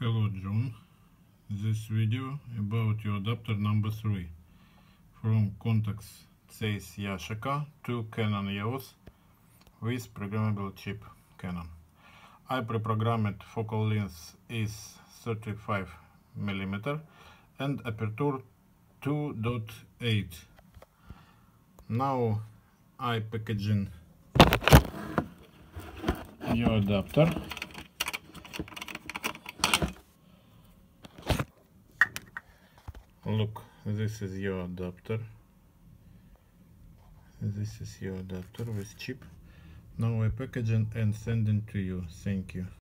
Hello John, this video about your adapter number 3 from Contax Zeiss Yashica to Canon EOS with programmable chip Canon. I pre-programmed focal length is 35 mm and aperture 2.8. Now I packaging your adapter. Look, this is your adapter. This is your adapter with chip. Now I packaging and sending to you. Thank you.